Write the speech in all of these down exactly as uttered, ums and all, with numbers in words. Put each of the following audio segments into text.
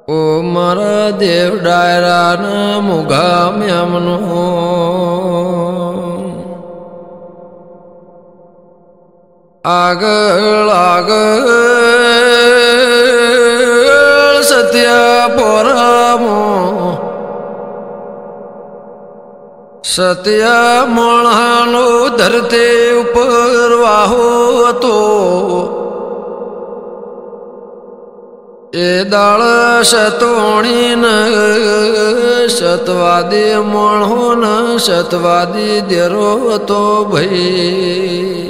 ओ मारा देव डायरा न मुगा म्यामनो આગળ આગળ સત્યા પોરામો સત્યા મણાનો ધરતે ઉપર વાહો હતો એ દાળ સતોણી ન સતવાદી મણો ન સતવાદી દેરો હતો ભાઈ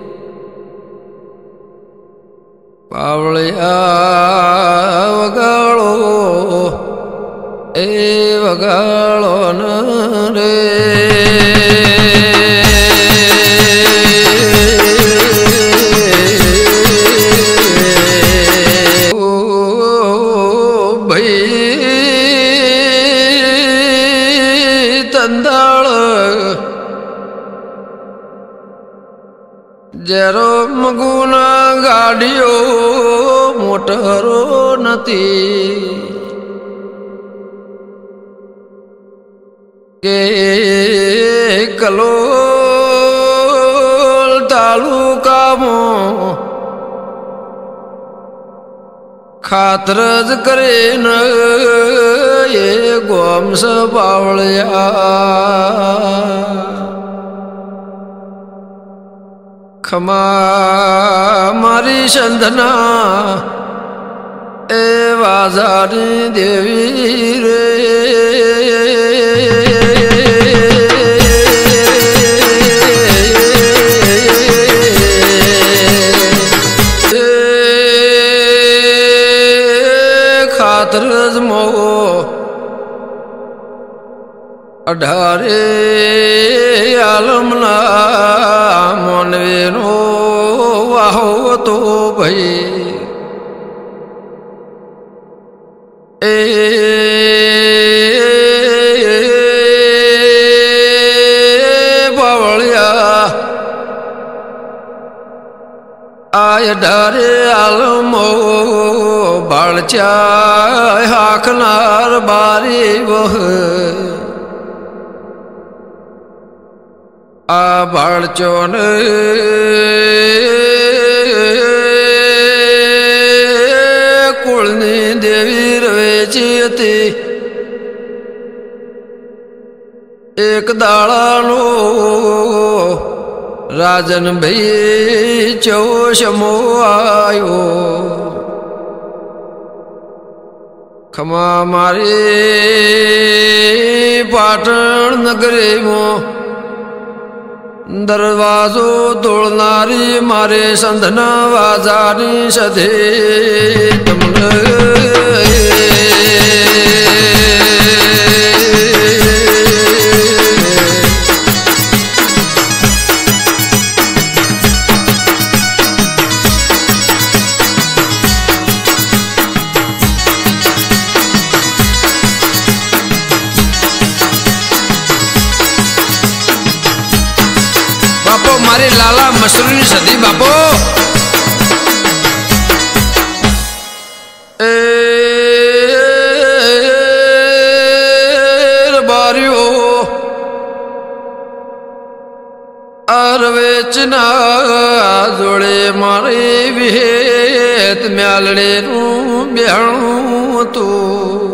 પાવળિયા વગાળો એ વગાળો ન રે ઓ ભાઈ તંદાળ જેરો મગુના ગાડીઓ મોટરો નથી કે કલોલ તાલુકામાં ખાતર જ કરે ન એ ગોમસ પાવળિયા ખમા મારી સંધના એ વાજાની દેવી રે ખાતર જ મો અઢારે આલમના મોનવેનો વાહો તો ભાઈ એ પાવળિયા આ અઢારે આલમો બાળચા હાકનાર બારી વહ આ બાળચોન કુળની દેવી રવેચી હતી એક દાડાનો રાજન ભાઈ ચોશમો આવ્યો ખમા મારી પાટણ નગરીમાં દરવાજો તોડનારી મારે સંધના વાજાની સધે તમને મારી લાલા મસરૂની સદી બાપો એ બારીઓ અરવેચના જોડે મારી વિહેત મ્યાલડેનું બેહણું હતું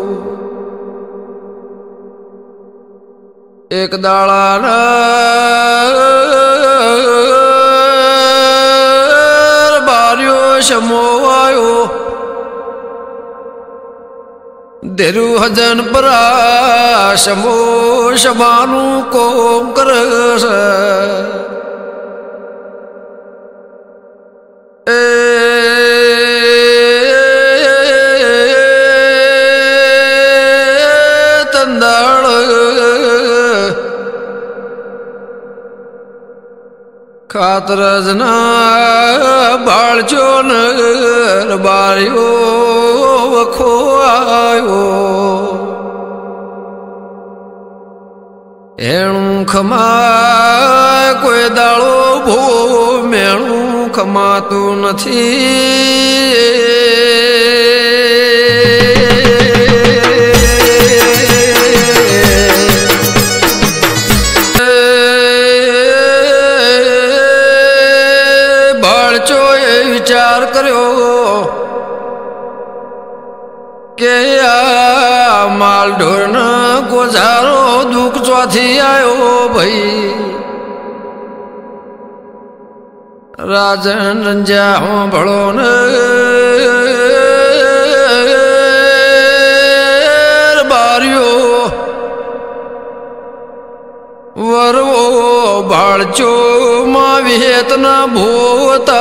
એક દાડાના શમોવાયો દેરુ હજન પરા શમો શબાનું કોમ કરસ એ તંદાળ ખાતર જના બાળચો નર બારીઓ વખો આવ્યો એણું ખમા કોઈ દાળો ભો મેણું ખમાતું નથી के आ माल ढोर न गुजारो दुख चौथी आयो भाई राजन रंजा हूँ भड़ो न बारियो वरवो बाड़चो माँ विहेत न भूता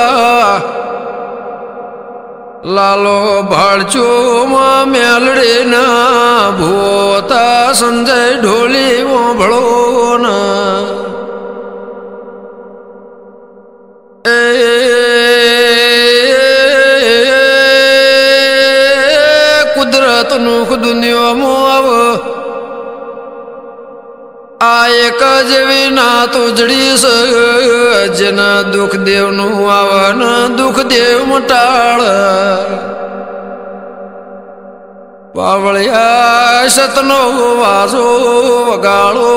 लालो भाड़चो माँ मेलड़े न भूता संजय ढोली वो भड़ो न कुदरत नुख दुनिया मुआव आए कजवी ना तुझड़ी स जना दुख देव नु आवन दुख देव मटाड़ पावलिया सतनो वाजो वगाड़ो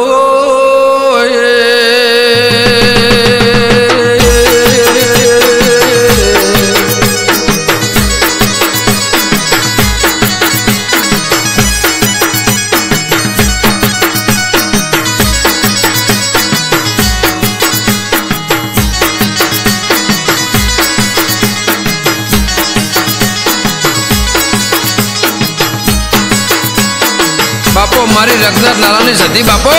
बापो मारी रगजत लालानी सदी बापो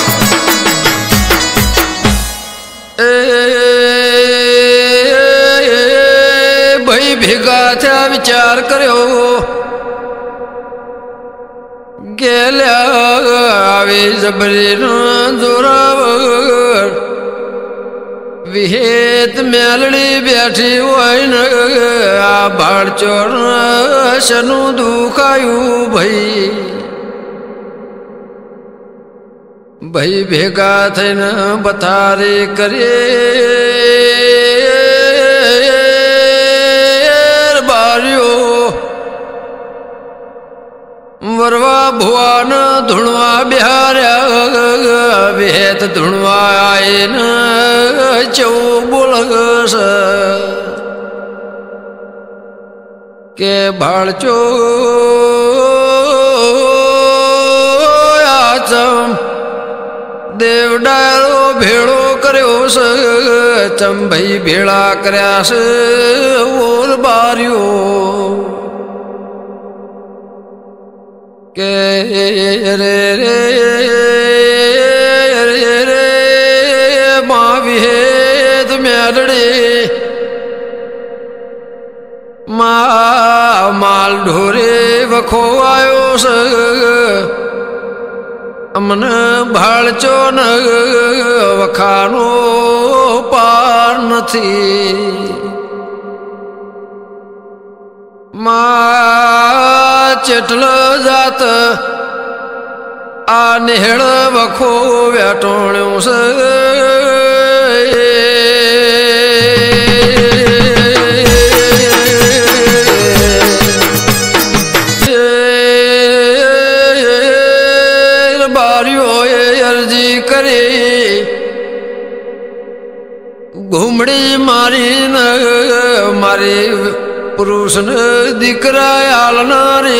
ए भाई भेगा था विचार करो गेल्या आवे जबरी जोरावर विहेत मेलड़ी बैठी हुई न आ भाड़ चोर शनु दुखायु भाई भाई भेगा थे न बतारे करे बारियो वरवा भुवन धुणवा बिहार्या वेत धुणवा आए न चौ बोलगस के भाड़चो आचम देव डारो भेड़ो कर्यो स चम भाई भेड़ा कर्या स और बारियो के रे रे रे रे माँ विहेत मेलड़े माँ माल ढोरे वखो आयो स अमन भाड़चो न वखानो पार नथी मां चेटल जात आ नेहड़ वखो व्याटोण्यो स घूमड़ी मारी न मारे पुरुष न दिकरा आलना रे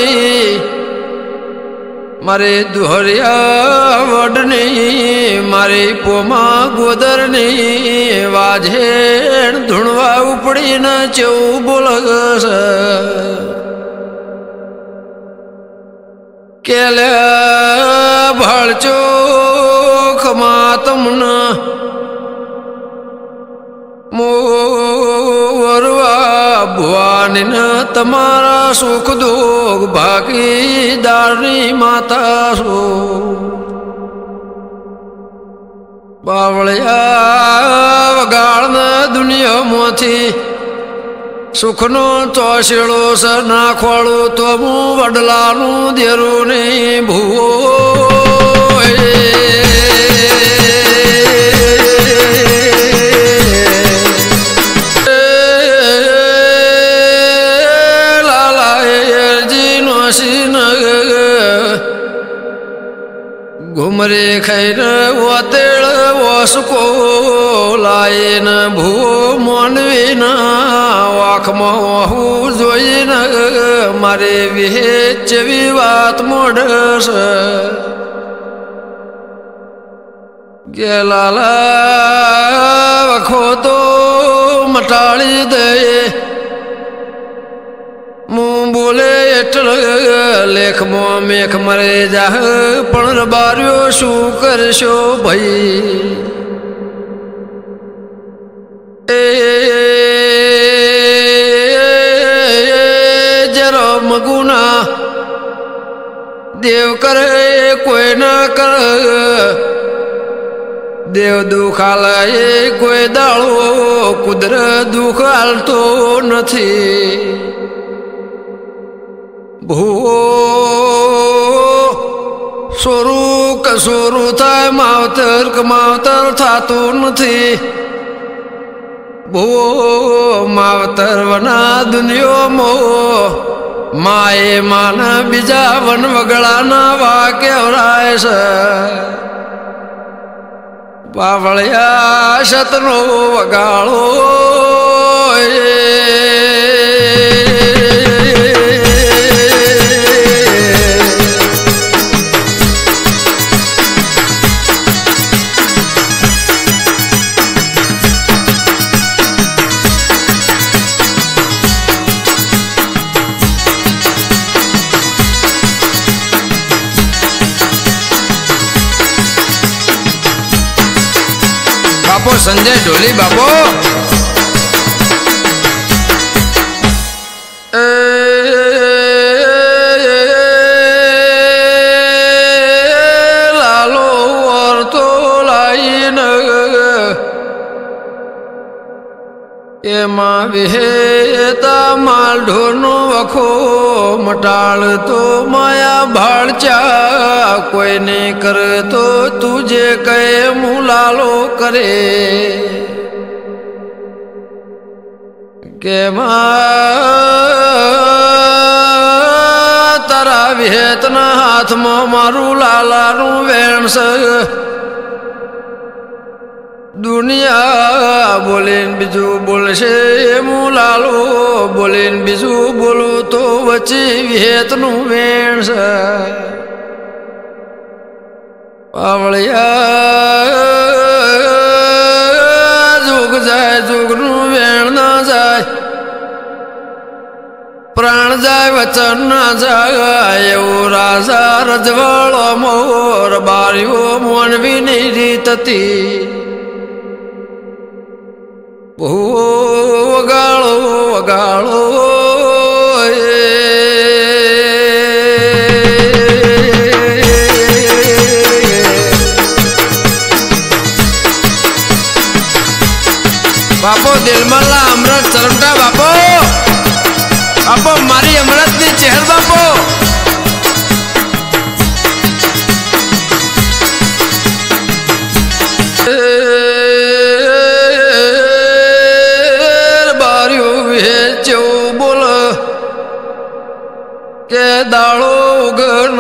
मारे दुहरिया वडनी मारे पोमा गोदरनी वाझेण धुणवा उपड़ी न चौ बोलगस केल्या भाड़चो खमातम न मोरवा भुवानी न तमारा सुख दुख भागीदारी माता सो बावलिया वगाड़ न दुनिया मोथी सुखनो चौशेड़ो स नाखवाड़ो तो मु वडलानु देरो ने भूओ घुमरे खैर वो तेल वसको लाइन भू मोनवीन वाख महू जोइन मारे विहेच विवात मोडस गेला वखो तो मटाड़ी दे मुँह बोले एटल लेख मो मेख मरे जाह पण बार्यो शू करशो भई ए जरो मगुना देव करे कोई ना कर देव दुख आलाए कोई दाड़ो कुदर दुख आलतो नथी भू सोरू कसोरू थाय मावतर कमावतर थातो नथी भू मावतर वना दुनियो मो माए मान बीजा वन वगड़ा ना वाक्य राय से बावळिया शतनो वगाड़ो बापो संजय ढोली बापो ए, लालो और तो लाइन ये माँ विहेता माल ढोनो वखो मटाल तो माया भाड़चा कोई नहीं कर तो तुझे कहे मुलालो करे के तारा विहेतना हाथ में मारू लाला रू वेण से दुनिया बोलेन बीजू बोलशे मुलालो बोलेन बीजू बोलू तो वची विहेतनु वेण से पावड़िया जुग जाए जुगनु वेण ना जाए प्राण जाए वचन ना जाए वो राजा रजवाड़ो मोर बारियो मोन भी नहीं रीतती भू वगाड़ो वगाड़ो बापो दिलमला अमृत चरमटा बापो बापो मारी अमृत नी चेहर बापो बारियो भेचो बोल के दाड़ो गन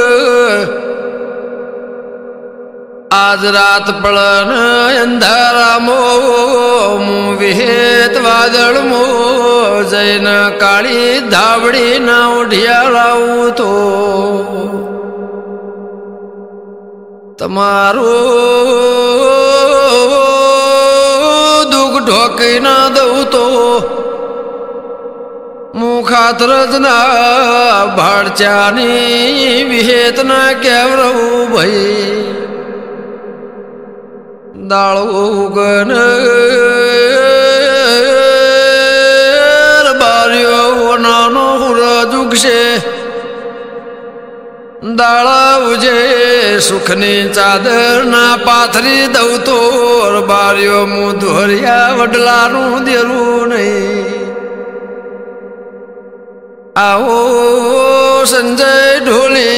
आज रात पड़न अंधारा मो मुँह विहेत वादळ मो जैन काली धावड़ी ना उठिया लाऊ तो तमारो दुख ढोकी ना दऊ तो मुखातरज ना भाड़चानी विहेत ना केवरऊ भई दाळो गन बारियो नानो हुर जुगशे दाळा उजे सुखनी चादर ना पाथरी दऊ तोर बारियो मुँह धोरिया वडलानु देरू नहीं आओ संजय ढोली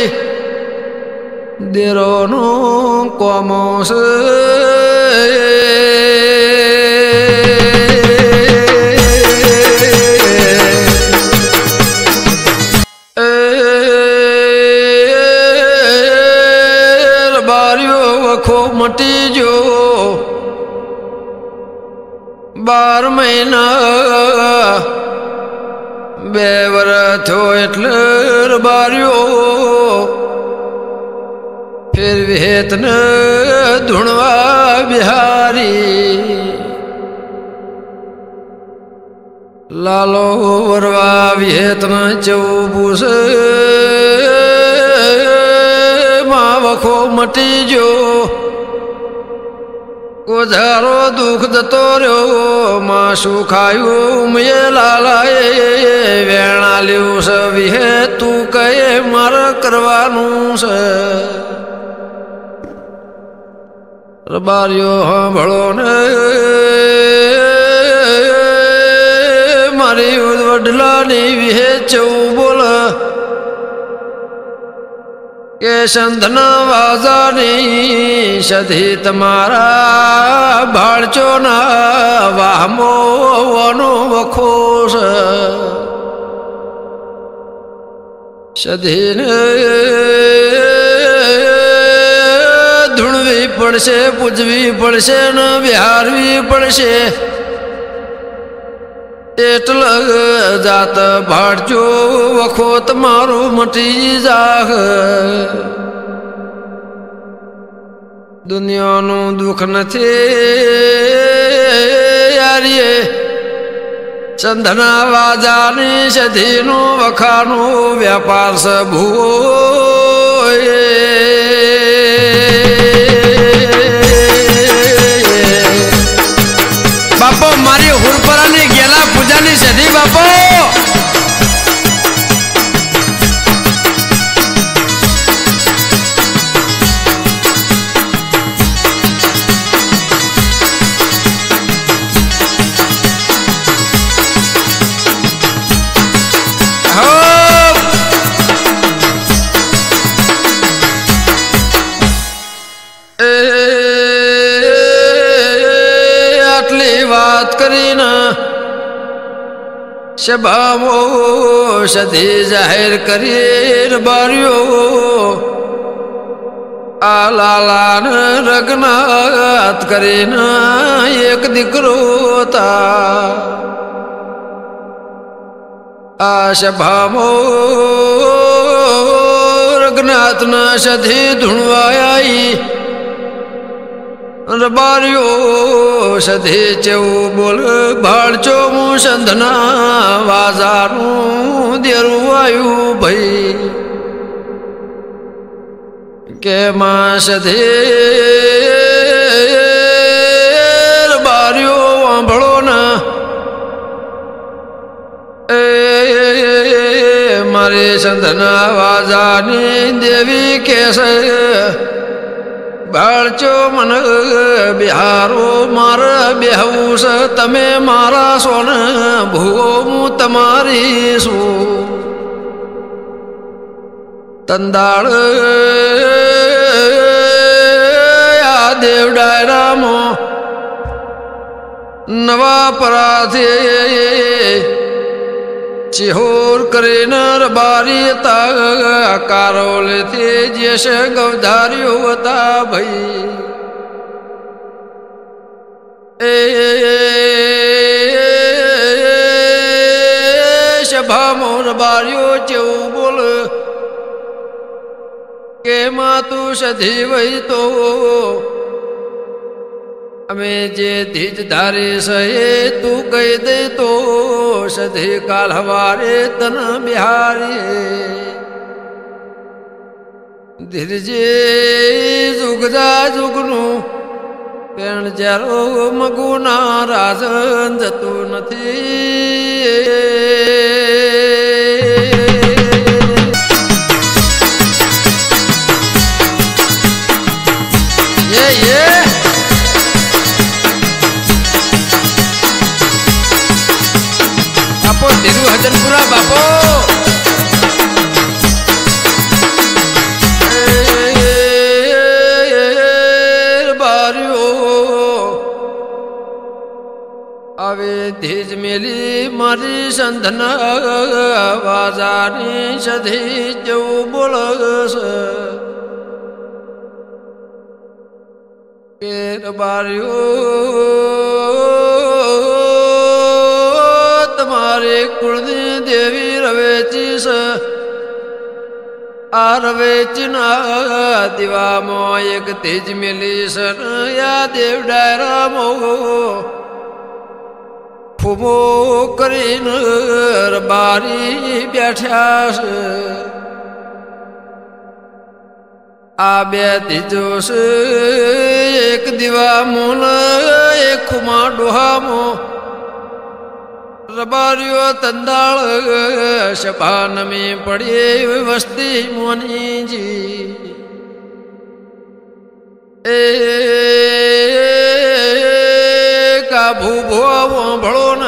देरो नो कोमोस मटी जो बार महीना बेवर थो एटले रबारियो फिर वेतन धुणवा बिहारी लालो वरवा वेतन चौबूस मावखो मटी जो कोझारो दुख दतो रो मासु खायु मे लालाए वेणा ल्यू स विहे तू कहे मार करवानु स रबारियो सांभळो ने मारी वडलानी विहे चौ बोल के संधना वाजानी सधी तमारा भाड़चो ना वाहमो वनो वखोस सधी ने धुणवी पड़से पूजवी पड़से न बिहारवी पड़से एटल जात भाड़चो वखो तमारो मटी जाह दुनिया नु दुख नथे यारिये संधना वाजानी सधी नु वखानु व्यापार स भूए बापो मारी हुरपरानी गेला पूजानी सधी बापो बात करीना शबामो सधी जाहिर करीर बारियो आलालान रगनात करीना एक दिकरो था आशभामो रगनाथ न सधी धुणवाई रबारियो सधी चौ बोल भाड़चो मु संधना वाजारू देरू आयु भई के मां सधी रबारियो आंभळो ना ए मारे संधना वाजानी देवी कैसे भाड़चो मन बिहारो मार बेहूस तमे मारा सोन भूगो मु तमारी सु तंदाड़ या देव डायरा मो नवा पराथे चिहोर करे न रबारी ता कारोल थे जैश गवधारियो ता भई ए शभा मोर बारियो चौ बोल के मातु सधी वही तो हमें जे धीज धारे सहे तू कह दे तो सधे काल हमारे तन बिहारी धीरजे जुगदा जुगनु पेण जरो मगुना राजन जतु नथी ये ये बापो धीरू हजनपुरा बापो बारियो आवे धीज मेली मारी संधना वाजानी सधी जो बोलस કેર બાર્યો તમારે કુળની દેવી રવેચી છે આ રવેચના દીવામાં એક તેજ મેલી છે યા દેવ ડાયરામો ફૂમો કરીને બારી બેઠ્યા છે આ બે ત્રીજો છે એક દીવામો એક ખુમા ડોહામો રબારીઓ તંદાળ શપાનમી પડી વસ્તી મોનીજી એ કાભુ ભો ભળો ન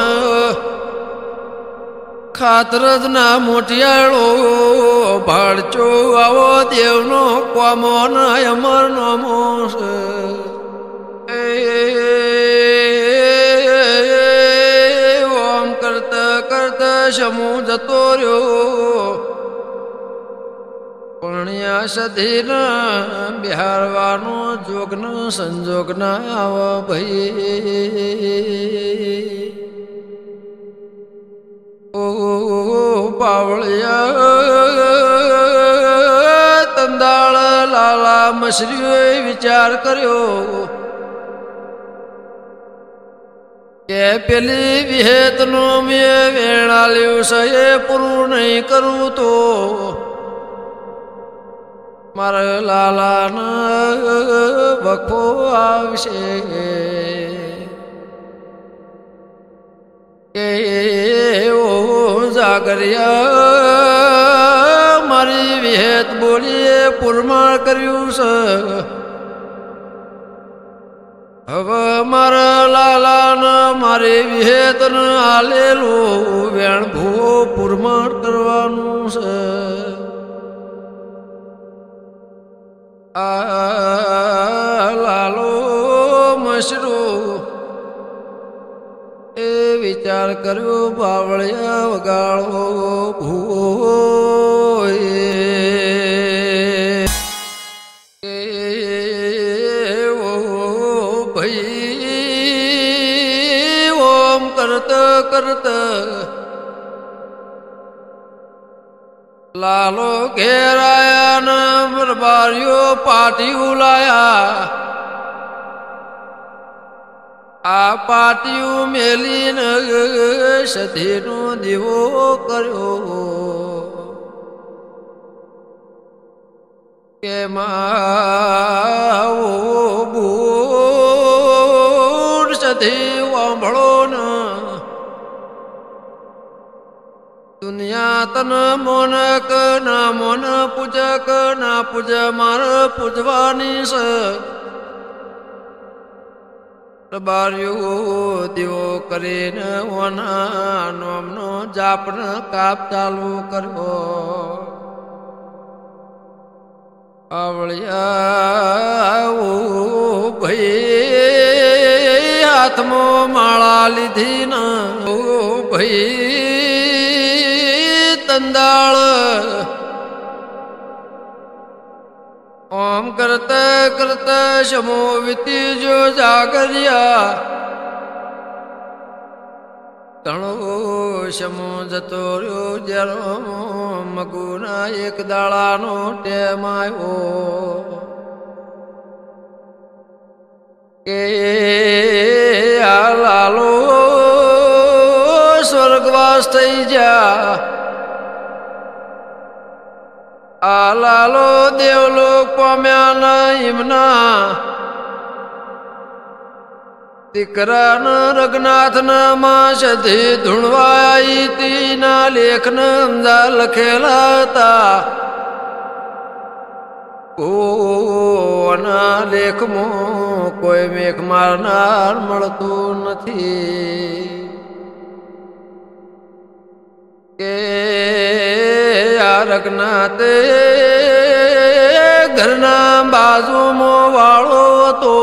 ખાતરજ ના મોટિયાળો ભાડચો આવો દેવનો કોમો ન અમર નો મોસ ઓમ કરતા કરતા સમૂ જતો રહ્યો પણ્યા સધીન બિહારવાનો જોગન સંજોગ ના આવ ભાઈ ઓ પાવળિયા તંદાળ લાલા મસરીઓએ વિચાર કર્યો કે પેલી વિહેતનો મેં વેણા લ્યું છે એ પૂરું નહીં કરું તો મારા લાલાના વખો આવશે કે ઓ જાગરિયા મારી વિહેત બોલીએ પુરમાણ કર્યું છે હવે મારા લાલાના મારી વિહેતન આલેલું વેણ ભૂવો પુરમાણ કરવાનું છે આ લાલો મસરો એ વિચાર કર્યો બાવળિયા વગાડો ભૂવો ભાઈ ઓમ કરતા કરતા લાલો ઘેરાયા ન બરબારીઓ પાટી ઉલાયા આ પાટિયું મેલીને સધીનો દીવો કર્યો કે માવો બૂર સધી વાંભળો ન દુનિયા તન મોનક ના મોન પૂજક ના પૂજ માર પૂજવાની છે બારીઓ દીવો કરીને ઓના નોમનો જાપન કાપ ચાલુ કર્યો આવળિયા ઓ ભાઈ હાથમાં માળા લીધી ન ઓ ભાઈ તંદાળ ઓમ કરતા કરતા સમો વીતી જો જાગરિયા તણો સમો જતો રહ્યો જરો મગુના એક દાડાનો ટેમ આવ્યો કે આ લાલો સ્વર્ગવાસ થઈ જા આ લાલો દેવલોક પામ્યા ના હિમના દીકરાન રઘનાથ ના માં સધી ધૂણવાઈ તીના લેખ ના લખેલા હતા કોના લેખમાં કોઈ મેઘ મારનાર મળતું નથી કે આ રઘનાથે ઘરના બાજુમાં વાળો હતો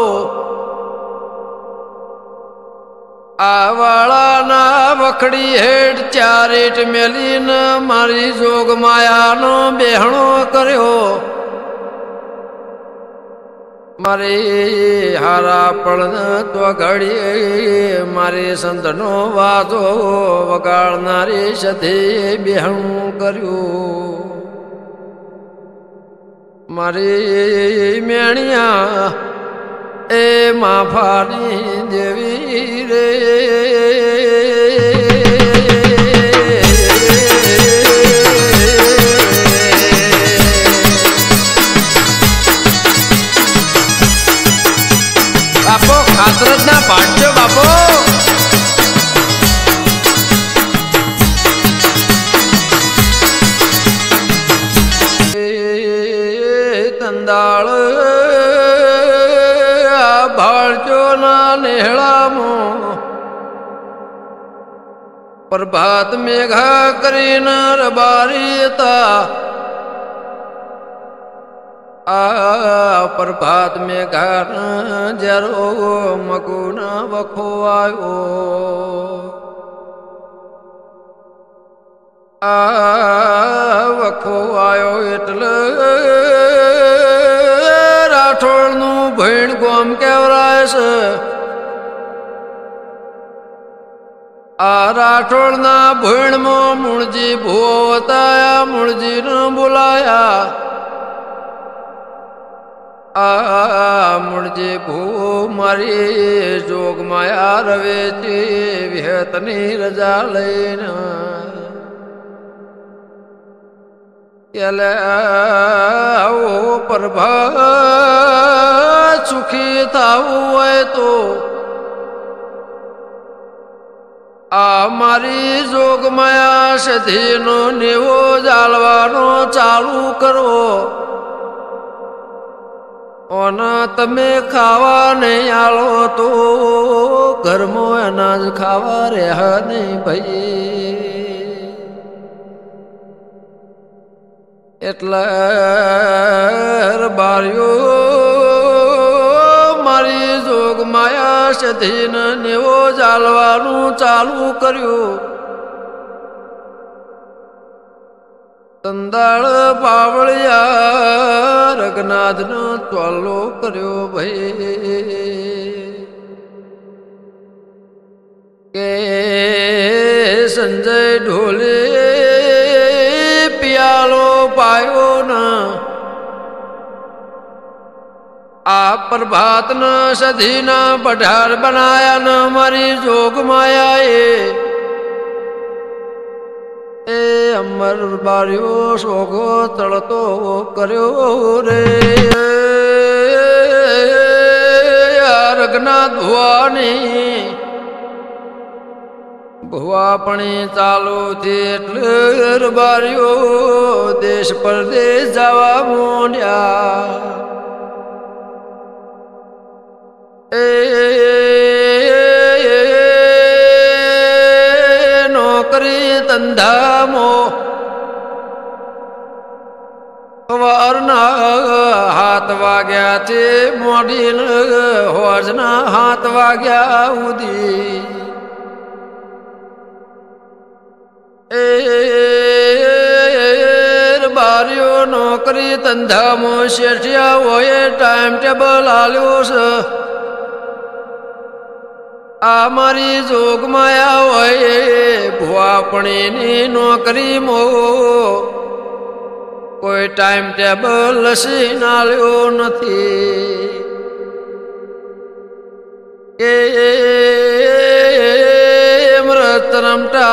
આ વાળાના વખડી હેઠ ચારેટ મેલીને મારી જોગ માયાનો બેહણો કર્યો मारे हारा पण तो घड़ी मारे संतनो वादो वगाड़नारी सधे बेहणु कर्यो मारे मेणिया ए माफानी देवी रे बापो खातरत ना पाटो बापो तंदाळ भाळचो ना नेहळामो प्रभात मेघा करीन रबारीता आ प्रभात में घर जरो मगुन वखो आयो आ वखो आयो एटले राठोड़ नु भैण गोम केवराय से आ राठोड़ ना भैण मो मुणजी भुवो बताया मुणजी न बुलाया आ मुड़जे भू मारी जोग माया रवे चे विहतनी रजा लेना ओ प्रभा सुखी था हुए तो आ मारी जोग माया सधीनो नेवो जालवानो चालू करो ओना तमे खावा नहीं आलो तो घर में अनाज खावा रहा नहीं भाई एटला बारियो मारी जोग माया सधीन नेवो जालवानु चालू कर्यो तंदाळ बावळिया रघुनाथ न चालो कर्यो भाई के संजय ढोले पियालो पायो न आप प्रभात न सधीना बढ़ार बनाया न मारी जोग माया ए अमर बारियो सोगो तड़तो कर्यो रे रघुनाथ भुवानी भुवापणी चालू थी एटले बारियो देश परदेश जावा मोंड्या ए नौकरी धंधा मो वारना हाथ वाग्या थे मोडीन होजना हाथ वाग्या उदी ए बारियो नौकरी धंधा मो शेठिया होए टाइम टेबल आलो से आ मारी जोग माया होए भुवापणी नी नौकरी मो कोई टाइम टेबल लसी नाल्यो नथी के मृत रमटा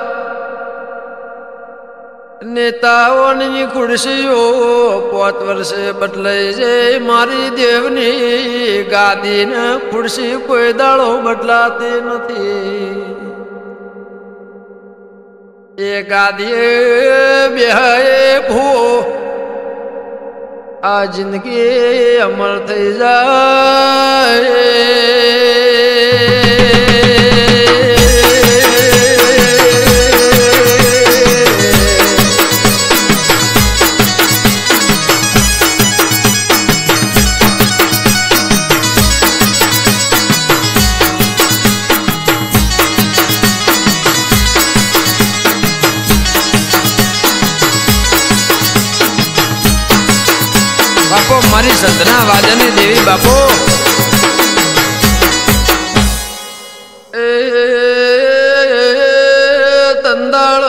नेताओनी खुर्सीओ पांच वर्ष बदले जे मारी देवनी गादी न खुर्सी कोई दाड़ो बदलाती नथी ये गादी ब्याहे भू आ जिंदगी अमर थी जाए બાપો મારી સંતના વાજાની દેવી બાપો એ તંદાળ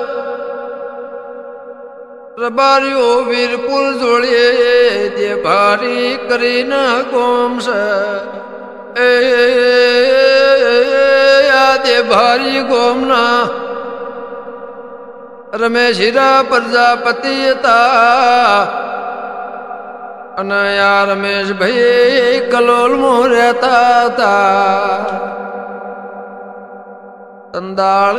રબારીઓ વીરપુર જોડીએ જે ભારી કરીને ગોમસ એ દે ભારી ગોમના રમેશીરા પ્રજાપતિ હતા અને યા રમેશભાઈ કલોલમાં રહેતા હતા તંદાળ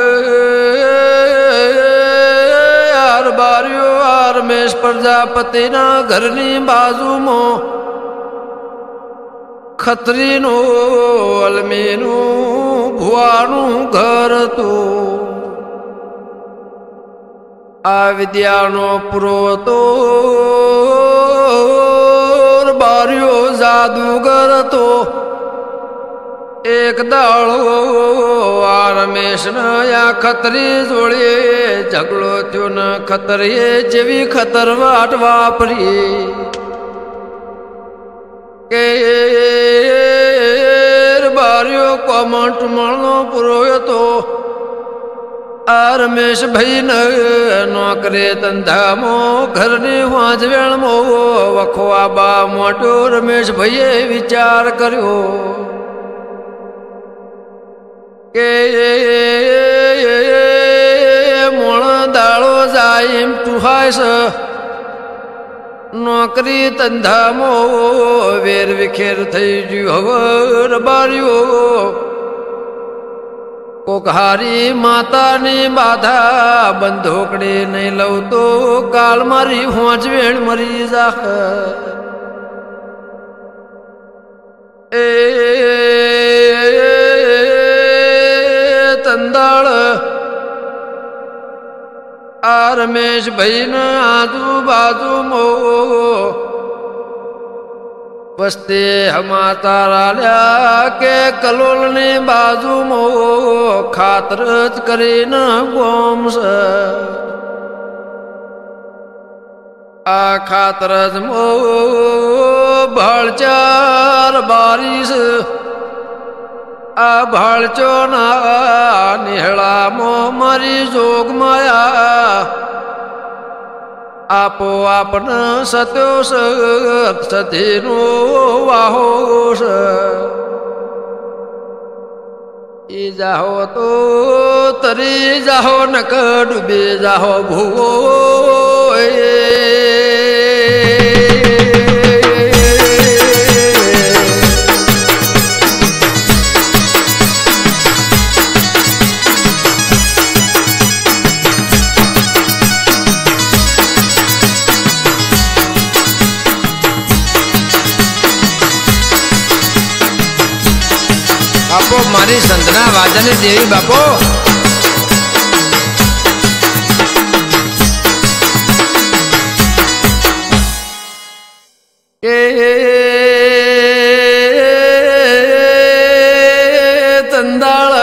યાર બારીઓ આ રમેશ પ્રજાપતિના ઘરની બાજુમાં ખત્રીનું અલમીનું ભુવાનું ઘર હતું આ વિદ્યાનો પૂરો તો બારીઓ જાદુગર હતો એક દાળો આ રમેશ આ ખતરી જોડે ઝઘડો થયો ને ખતરીએ જેવી ખતરવાટ વાપરી કે બારીઓ કોમન્ટ મળનો પૂરો હતો આ રમેશ ભાઈ ને નોકરે ધંધામો ઘરની વાંચવેણમો વખો આબા મોટો રમેશ ભાઈએ વિચાર કર્યો કે મોણ દાળો જાય એમ ટુહાય છે નોકરી ધંધામો વેર વિખેર થઈ ગયું હવે રબારીઓ કોક હારી માતાની બાધા બંધોકડે નહીં લઉં તો કાલ મારી હોંચવેણ મરી જા એ તંદાળ આ રમેશ ભાઈ ને આજુબાજુ મો વસ્તી હમાતા રાલ્યા કે કલોલની બાજુમાં ખાતર જ કરીને ગોમસ આ ખાતર જ મો ભાળચાર બારીશ આ ભાળચો ના નિહળામાં મારી જોગ માયા આપો આપને સત્યો સતીનો વાહો ઈ જાહો તો તરી જાહો નક ડૂબી જાહો ભૂવો બાપો મારી સંતના વાજાની દેવી બાપો એ તંદાળ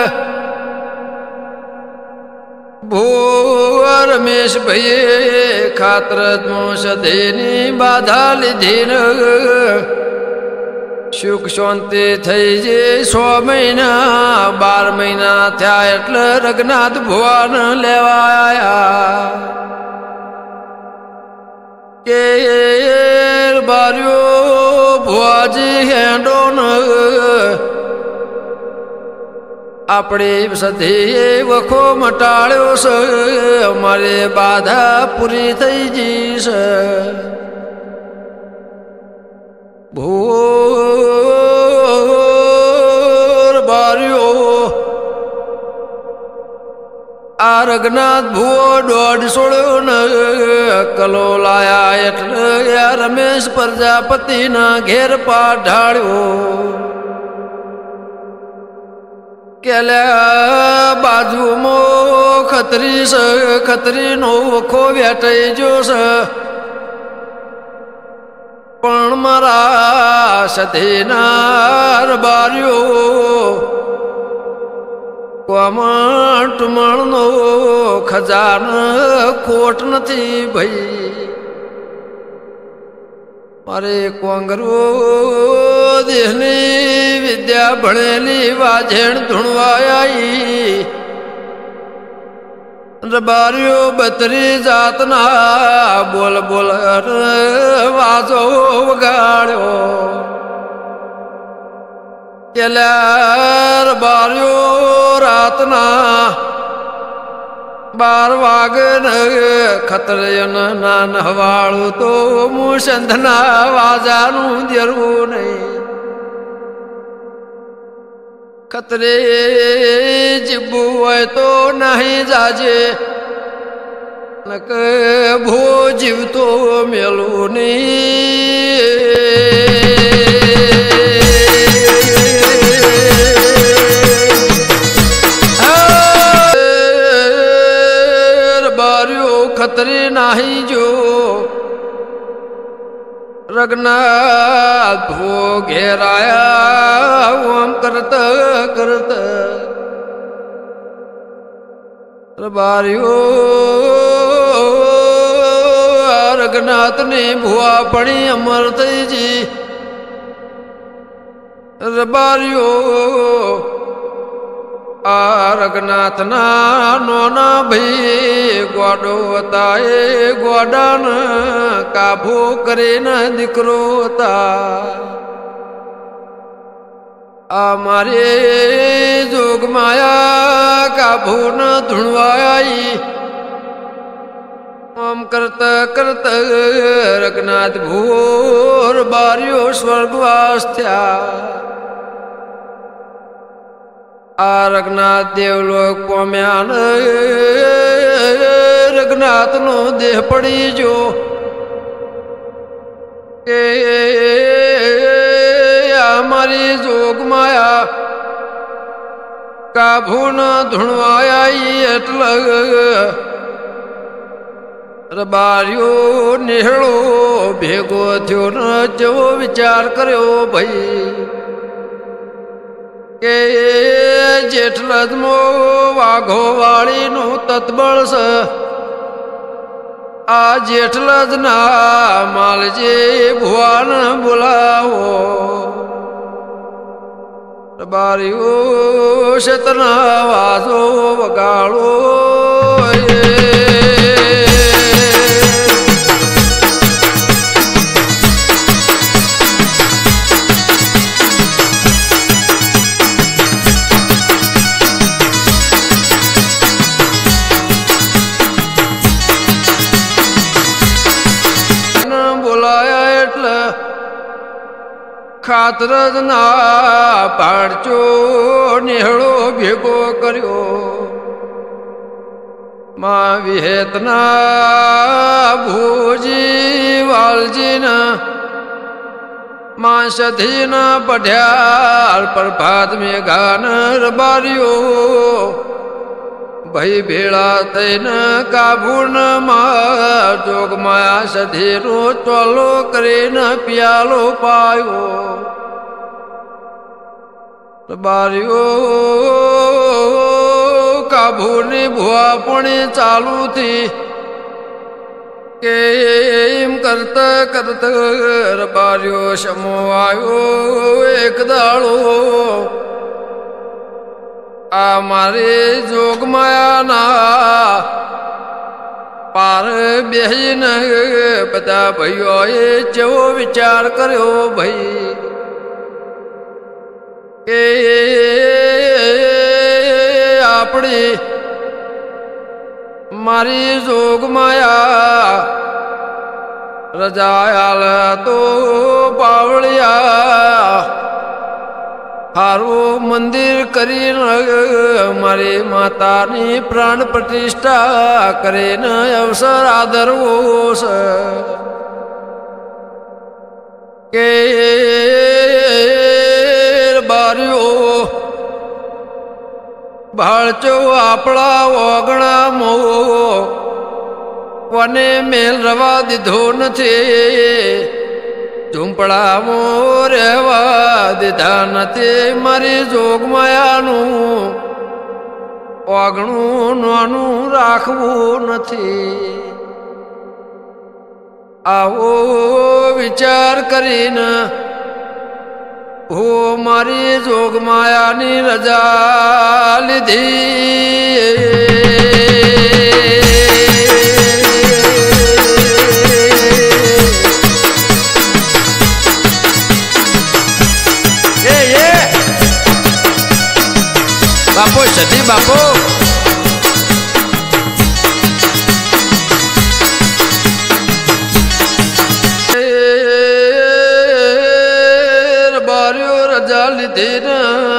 ભૂ રમેશ ભાઈએ ખાતર સદેની બાધા લીધી ને સુખ શાંતિ થઈ જે સો મહિના બાર મહિના થયા એટલે રઘનાથ ભુવન લેવા આયા કે બાર્યો ભુવાજી હેડો ન આપણે સધી વખો મટાડ્યો છે અમારે બાધા પૂરી થઈ જઈ છે ભૂર બાર્યો આ રઘનાથ ભૂવો દોઢ સોળ્યો ને કલો લાયા એટલે યા રમેશ પ્રજાપતિના ઘેર પાઢાળ્યો કેલ્યા બાજુમાં ખતરી છે ખતરીનો વખો વેટાઈ ગયો છે પણ મારા સધીનાર બાર્યો કોમટ મણનો ખજાન ખોટ નથી ભાઈ મારે કોંગરો દેહની વિદ્યા ભણેલી વાજેણ ધૂણવાઈ રબારીઓ બત્રી જાતના બોલ બોલ વાજો વગાડ્યો કેલા રબારીઓ રાતના બાર વાગન ખતરયન ના નહવાળું તો મુસંધના વાજાનું દેરવું નહીં ખતરે જીબુ હોય તો નહીં જાજે નક ભો જીવતો મેલું નહીં ખતરી નાહી જો રગનાથ ભો ઘેરાયા ઓમ કરત કરત રબારીઓ રગનાથ ને ભુવા પડી અમર થઈજી રબારીઓ આ રઘનાથ ના નોના ભાઈ ગોડો હતા એ ગોડાન કાબુ કરીને દીકરો હતા આ મારે જોગ માયા કાબુ ન ધૂણવાઈ આમ કરત કરત રઘનાથ ભૂર બાર્યો સ્વર્ગવાસ થયા આ રઘનાથ દેવલોક પોમ્યા રઘનાથ નો દેહ પડી જો કે અમારી જોગ માયા કાભુ ન ધૂણવાયા એટલે રબારીઓ નિહળો ભેગો થયો ન જેવો વિચાર કર્યો ભાઈ કે જેઠલજમો વાઘો વાળીનું તત્બળ છે આ જેઠલજ ના માલજે ભુવાન બોલાવો રબારીઓ શતના વાજો વગાડો ખાતરજ ના પાડચો નિહળો ભેગો કર્યો માં વિહેતના ભૂજી વાલજીના માં સધીના પઢ્યાર પ્રભાત મેઘાન રબારીઓ ભાઈ ભેળા થઈને કાબુન માં જોગ માયા સધીનો ચોલો કરીને પિયાલો પાયો રબારીઓ કાબુની ભુવા પણ ચાલુ થી કે એમ કરત કરત રબારીઓ સમો આવ્યો એક દાડો આ મારે જોગમાયાના પાર બેહીને બધા ભાઈઓએ જેવો વિચાર કર્યો ભાઈ કે આપણી મારી જોગમાયા રજાયાલ તો પાવળિયા હારું મંદિર કરીને મારી માતાની પ્રાણ પ્રતિષ્ઠા કરીને અવસર આદરવો છે કે બારીઓ ભાળચો આપણા ઓગણા મો કોને મેલ રવા દીધો નથી ઝૂંપડામાં રહેવા દીધા નથી મારી જોગમાયાનું ઓગણું નાનું રાખવું નથી આવો વિચાર કરીને હું મારી જોગ માયાની રજા લીધી બાપો સતી બાપો બાર્યો રજા લીધી ને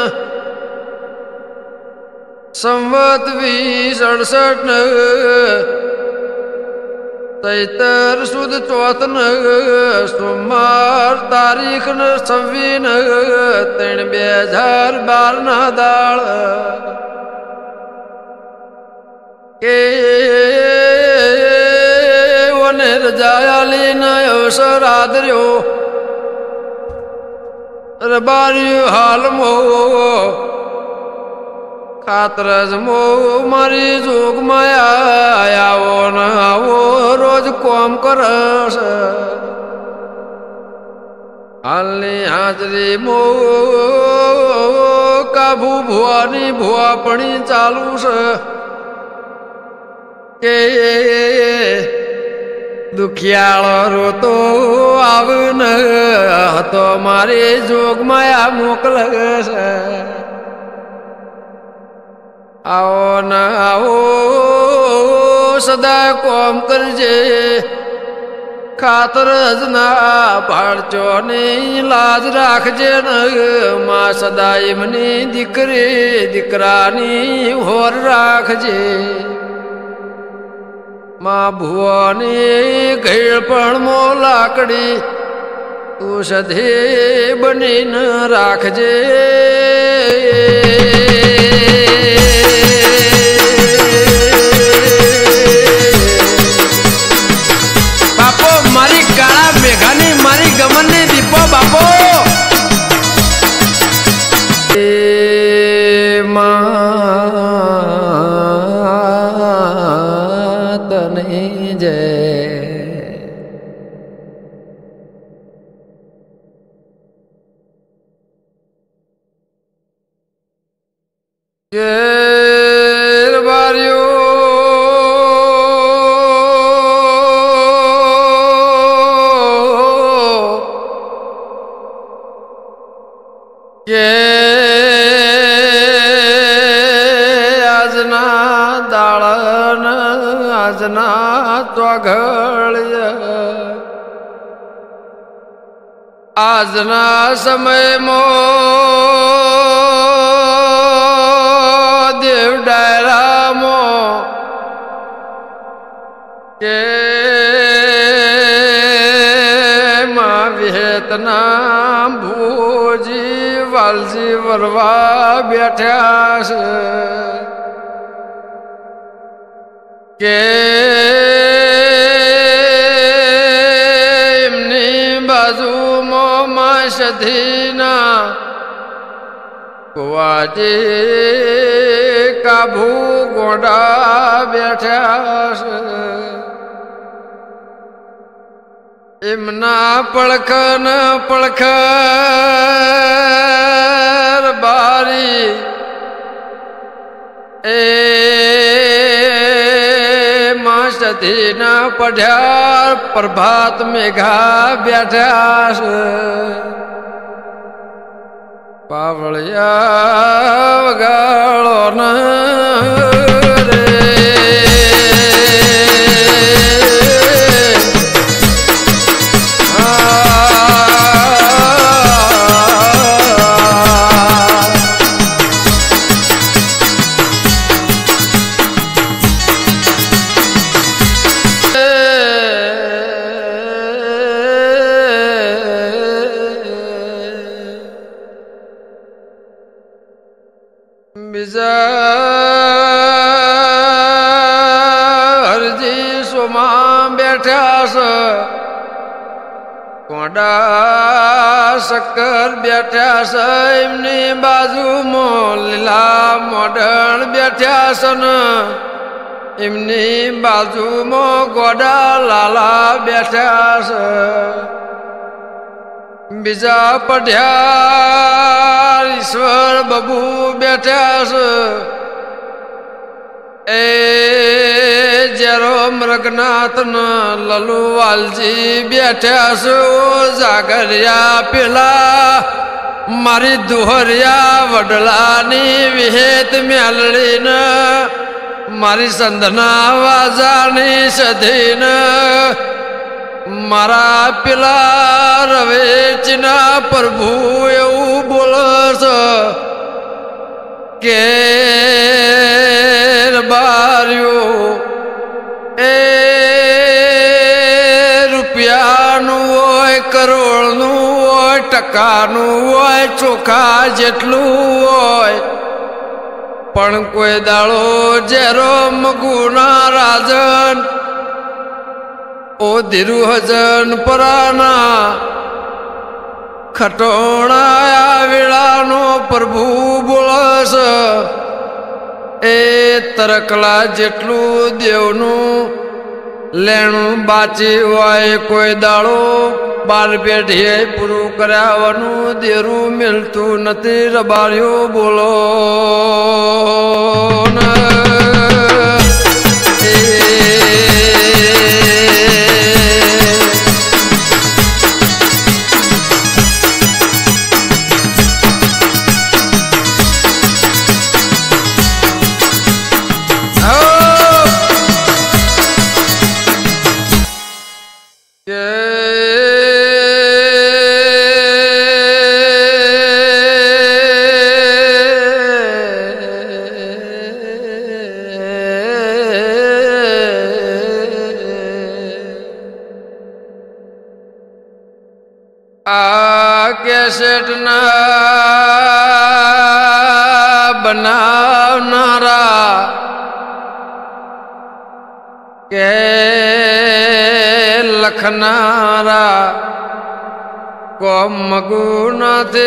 સંવત વીસ અડસઠ ને તૈતર સુદ ચોથ ને સોમવાર તારીખ ને છવ્વીસ ને ત્રણ બે હજાર બાર ના દાળ કે ઓને રજાયાલી ને અવસર આદર્યો રબાર્યું હાલ મો ખાતરજ મો મારી જોગ માયા આવો ને આવો રોજ કોમ કરશ હાલની હાજરી મો કાબુ ભુવાની ભુવાપણી ચાલુ છે કે દુખિયાળો રોતો આવ ન હતો મારી જોગ માયા મોકલશે આવો ન આવો સદા કોમ કરજે ખાતર જ ના પાડજો ની લાજ રાખજે ને માં સદા એમની દીકરી દીકરાની હોર રાખજે માં ભુવાની ઘેળ પણ મો લાકડી તું સધે બનીને રાખજે બાપો મારી કાળા મેઘાની મારી ગમનની દીપો બાપો એ માતને જય ઘેર બાર્યો કે આજના દાળન આજના ચોઘળિયા આજના સમયમાં દેવ ડાયરામાં કે માં વિહેતના ભૂજી વાલજી વરવા બેઠ્યા છે કે એમની બાજુમાં માં સધીના કુવાજી કાબુ ગોડા બેઠ્યા છે એમના પડખન પડખર બારી એ માં સધીના પઢ્યા પ્રભાત મેઘા બેઠ્યા છે પાવળિયા વગાળો ન રે બીજા હરજી સોમાં બેઠા છે કોડા શક્કર બેઠા છે એમની બાજુમાં લીલા મોઢણ બેઠા છે ને એમની બાજુમાં ગોડા લાલા બેઠા છે બીજા પઢ્યા ઈશ્વર બબુ બેઠ્યા છે એ જેરો મૃગનાથ ન લલુ વાલજી બેઠ્યા છે ઓ જાગરિયા પેલા મારી દુહરિયા વડલાની વિહેત મેલડીન મારી સંધના વાજાની સધીન મારા પેલા રવેચના પ્રભુ એવું બોલસ કે બાર્યો એ રૂપિયાનું હોય કરોડનું હોય ટકાનું હોય ચોખા જેટલું હોય પણ કોઈ દાડો જેરો મગુના રાજન ઓ ધીરુ હજન પરાના ખટોણા વેળાનો પ્રભુ બોલસ એ તરકલા જેટલું દેવનું લેણું બાચી હોય કોઈ દાડો બાર પેઢીએ પૂરું કર્યાવાનું દેરું મિલતું નથી રબાર્યો બોલો કેસેટ ના બનાવનારા કે લખનારા કોમ મગુનાથી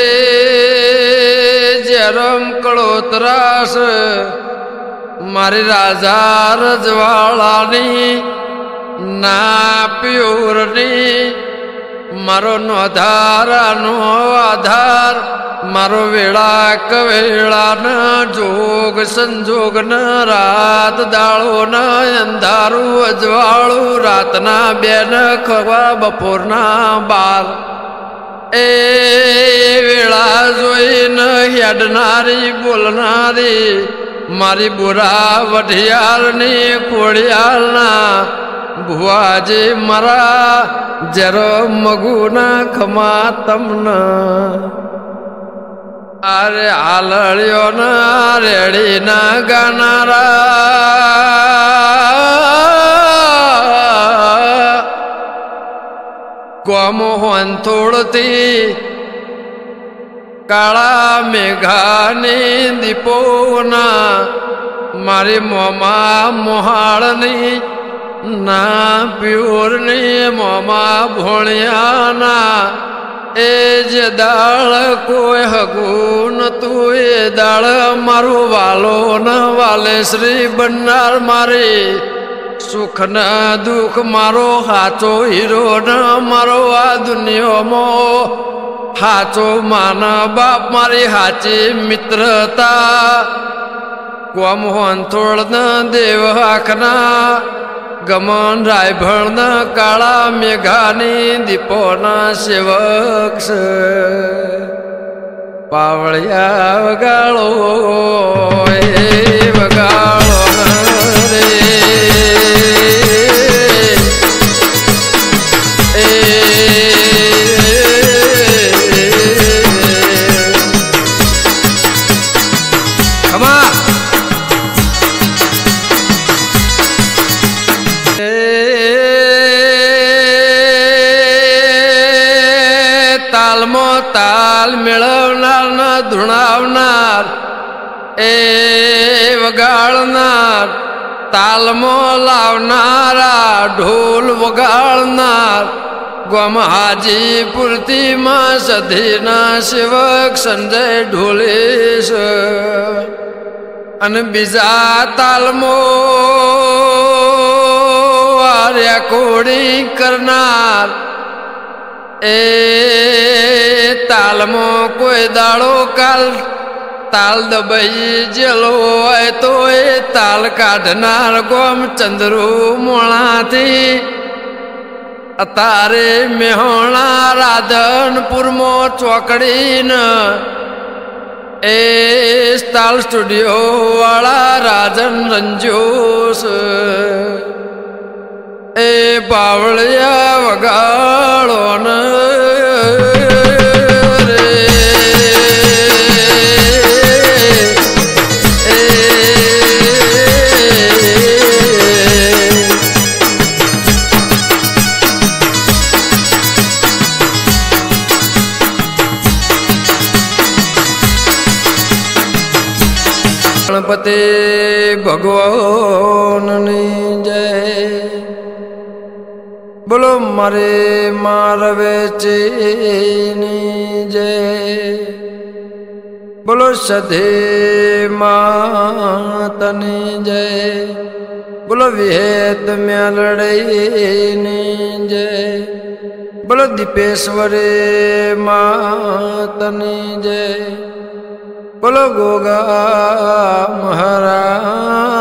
જેરમ કળોતરાસ મારી રાજા રજવાળાની ના પ્યોરની મારો નોધારાનો આધાર મારો વેળા કવેળાના જોગ સંજોગ ન રાત દાળો ન અંધારું અજવાળું રાતના બેન ખવા બપોરના બાર એ વેળા જોઈને હેડનારી બોલનારી મારી બુરા વઢિયારની કોળિયાળના ભુવાજી મારા જરો મગુના ખમા તમને અરે હાલળ્યો ના રેડી ના ગાનારા ગોમો હોંથોડથી કાળા મેઘાની દીપોના મારી મોમા મોહાળની ના પ્યોરની મોમા ભોણિયાના એ જે દાળ કોઈ હગું નતું એ દાળ મારો વાલો ન વાલે શ્રી બન્નાર મારી સુખ ન દુઃખ મારો હાચો હીરો ન મારો આ દુનિયામાં હાચો માન બાપ મારી હાચી મિત્રતા કોમ હોંથોળ ન દેવ આખના ગમન રાયભણ કાળા મેઘાની દીપોના સેવક પાવળિયા વગાળો એ વગાળો રે એ ખમા તાલમો તાલ મેળવનાર ન ધૂણાવનાર એ વગાડનાર તાલમો લાવનારા ઢોલ વગાડનાર ગોમ હાજીપુરથી માં સધીના સેવક સંજય ઢોલેશ અને બીજા તાલમો આર્યા કોડી કરનાર એ તાલમાં કોઈ દાડો કાલ તાલ દબાઈ જેલો હોય તો એ તાલ કાઢનાર ગોમ ચંદ્રુ મોણાથી અતારે મેહોણા રાધનપુરમાં ચોકડીન એ તાલ સ્ટુડિયો વાળા રાજન રંજોસ એ બાવળિયા વગાડો ન ગણપતિ ભગવાનની જય બોલો મારે મારવેચીની જય બોલો સધે માતની જય બોલો વિહેત મેલડીની જય બોલો દીપેશ્વરી માતની જય બોલો ગોગા મહારાજ